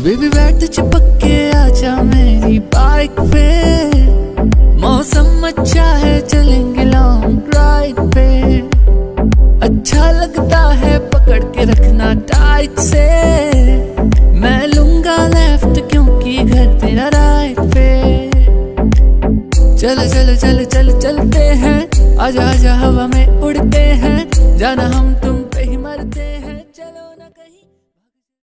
Baby बैठ चिपक के आजा मेरी बाइक पे, मौसम अच्छा है चलेंगे लॉन्ग ड्राइव पे। अच्छा लगता है पकड़ के रखना टाइट से, मैं लूंगा लेफ्ट क्योंकि घर तेरा राइट पे। चल चल चल चल चलते हैं, आजा आजा हवा में उड़ते हैं, जाना हम तुम